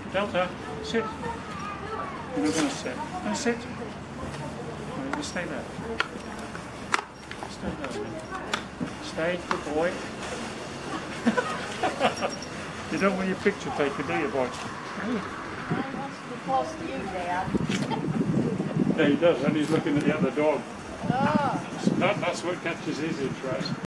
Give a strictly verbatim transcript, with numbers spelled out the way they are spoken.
Delta, sit. You're not going to sit. No, sit. No, you stay there. Stay there. Stay, good boy. You don't want your picture taken, do you, boy? Close to you, Dad. Yeah, he does, and he's looking at the other dog. Oh. That, that's what catches his interest.